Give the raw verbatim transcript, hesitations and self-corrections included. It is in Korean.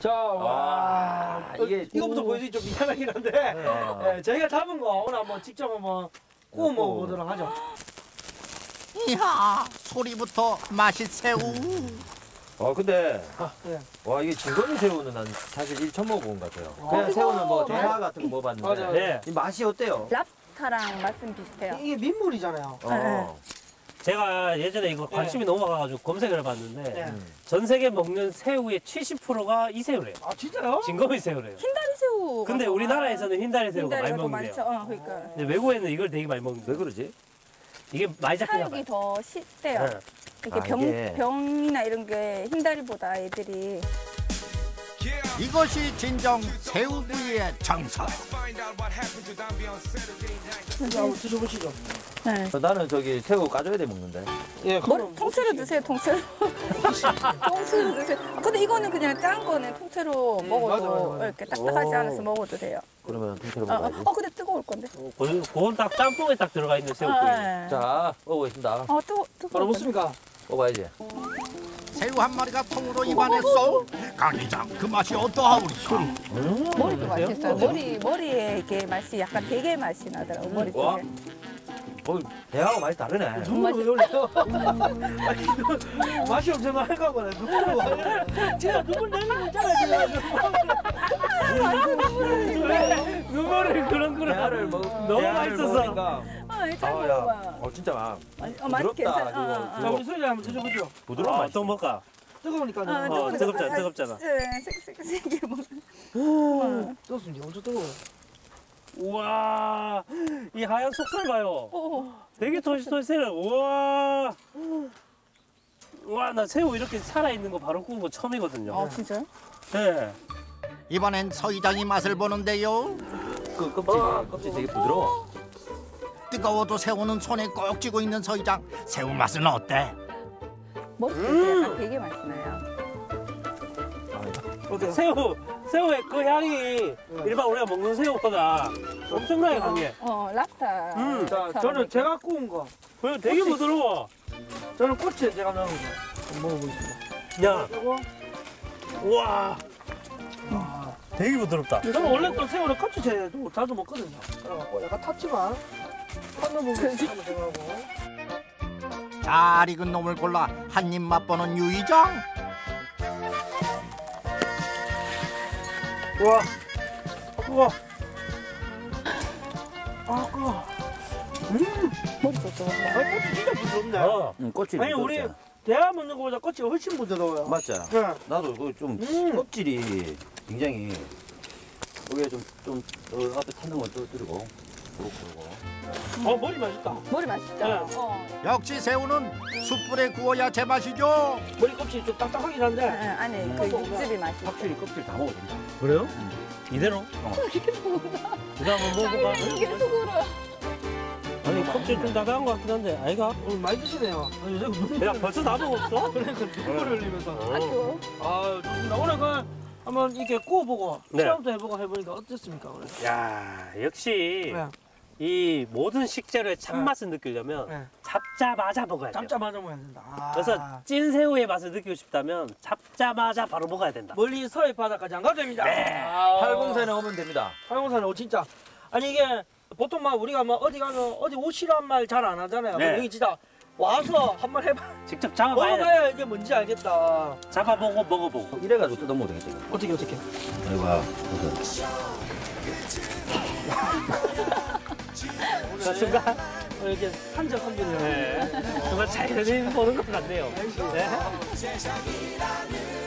자, 와. 아, 이게 이거부터 보여드리기 좀 미안하긴 한데, 네. 예, 저희가 잡은 거 오늘 한번 직접 한번 구워 먹어보도록 하죠. 이야, 소리부터 맛있새우. 어 근데 아, 네. 와 이게 진거미 새우는 난 사실 일 처음 먹어본 것 같아요. 아, 그냥 이거- 새우는 뭐 네. 조화 같은 거 먹어봤는데 맞아요. 네. 이 맛이 어때요? 랍스타랑 맛은 비슷해요. 이게 민물이잖아요. 어. 제가 예전에 이거 관심이 너무 가가지고 검색을 해봤는데 네. 음. 전 세계 먹는 새우의 칠십 퍼센트가 이 새우래요. 아, 진짜요? 진거미 새우래요. 흰다리 새우. 근데 우리나라에서는 흰다리 새우가 많이 흰다리가 더 먹는데요. 많죠. 어, 그러니까. 근데 외국에는 이걸 되게 많이 먹는데 왜 그러지? 이게 많이 잡히나 봐요. 사육이 더 쉽대요. 네. 이렇게 아, 병, 이게. 병이나 이런 게 흰다리보다 애들이. 이것이 진정 새우구이의 정석. 자, 한번 드셔보시죠. 네. 어, 나는 저기 새우 까줘야 돼 먹는데. 예, 머리 통째로 드세요, 통째로. 통째로 드세요. 아, 근데 이거는 그냥 짠 거는 통째로 먹어도 맞아, 맞아, 맞아. 이렇게 딱딱하지 오. 않아서 먹어도 돼요. 그러면 통째로 어, 어, 먹어야지. 어, 근데 뜨거울 건데. 그건, 그건 딱 짬뽕에 딱 들어가 있는 새우구이. 아, 네. 자 먹어보겠습니다. 어, 뜨거, 뜨거울 바로 건데. 먹습니까? 먹어야지. 새우 한 마리가 통으로 입안에 쏙. 강이장 그 맛이 어떠하오리까? 머리도 맛있어요. 머리, 머리에 이게 맛이 약간 대게 맛이 나더라고, 머리 쪽에. 와. 어, 대하고 맛이 다르네. 눈물을 왜 흘려요? 아니, 그 맛이 엄청 할까 보네. 눈물을 왜 흘려요? 진짜 눈물 내리고 있잖아요, 지금. 눈물을 그런 그런 대하를 먹 너무 대하를 맛있어서. 먹으니까. 어, 잘 아, 야. 먹어봐. 어 진짜 맛. 어, 맛 부드럽다. 괜찮아. 그거, 어, 어, 자, 그거. 우리 소리 한번 드셔보죠. 부드러운 아, 맛이. 또 먹까? 뜨거우니까요. 어, 어, 뜨겁잖아, 뜨겁잖아. 네, 섹섹섹하게 먹어. 뜨겁습니다. 엄청 뜨거워요. 우와, 이 하얀 속살 봐요. 오, 되게 토시토시해요. 우와. 우와, 나 새우 이렇게 살아있는 거 바로 구운 거 처음이거든요. 아, 진짜요? 네. 이번엔 서이장이 맛을 보는데요. 그 껍질 껍질 되게 부드러워. 뜨거워도 새우는 손에 꼭 쥐고 있는 서이장. 새우 맛은 어때? 머릿속에 약간 되게 맛이 나요. 어때요? 새우, 새우의 그 향이 일반 우리가 먹는 새우보다 엄청나게 강해. 어, 랍스타. 음, 자, 저는 제가 구운 거. 그리고 되게 부드러워. 저는 꼬치에 제가 넣은 거. 한번 먹어보겠습니다. 야, 그리고 우와. 되게 부드럽다. 저는 원래 또 새우를 꼬치채도 자주 먹거든요. 그래갖고 약간 탔지만 한번 먹으면 한번 생각하고. 잘 익은 놈을 골라 한 입 맛보는 유이장. 와, 우와, 아, 우와. 음, 머릿속에. 아니 꼬치 진짜 부드럽네. 어. 응, 껍질이 아니 우리 부드럽잖아. 대하 먹는 거보다 꼬치가 훨씬 부드러워요. 맞죠? 네. 나도 그 좀 음. 껍질이 굉장히 여기에 좀좀 어, 앞에 타는 것도 들고 그렇고. 어, 머리 맛있다. 머리 맛있죠? 네. 어. 역시 새우는 숯불에 구워야 제맛이죠. 머리 껍질이 좀 딱딱하긴 한데. 응, 응, 안에 그 육즙이 맛있어. 확실히 껍질 다 먹어도 된다. 그래요? 이대로? 이거 한번 먹어봐. 이게 속으로. 아니, 껍질 좀 다다한 것 같긴 한데, 아이가? 오늘 많이 드시네요. 아니, 요새 눈물 야, 벌써 다 먹었어? 그러니까 눈물을 흘리면서. 아주. 아, 좋습니다. 오늘 그 한번 이렇게 구워보고 네. 체험도 해보고 해보니까 어땠습니까? 오늘? 야, 역시 네. 이 모든 식재료의 참맛을 느끼려면 네. 잡자마자 먹어야 돼요. 잡자마자 먹어야 된다. 아. 그래서 찐새우의 맛을 느끼고 싶다면 잡자마자 바로 먹어야 된다. 멀리 서해 바다까지 안 가도 됩니다. 네. 아. 팔공산에 오면 됩니다. 팔공산에 오 진짜. 아니 이게 보통 막 우리가 막 어디 가면 어디 오시란 말 잘 안 하잖아요. 네. 여기 진짜 와서 한번 해봐. 직접 잡아봐야 돼. 먹어봐야 이게 뭔지 알겠다. 잡아보고 먹어보고. 이래가지고 뜯어 먹어도 되겠다. 어떻게 어떻게? 이거 자, 순간, 어, 이렇게 산적한 분이요. 네. 정말 자연인 보는 것 같네요. 네.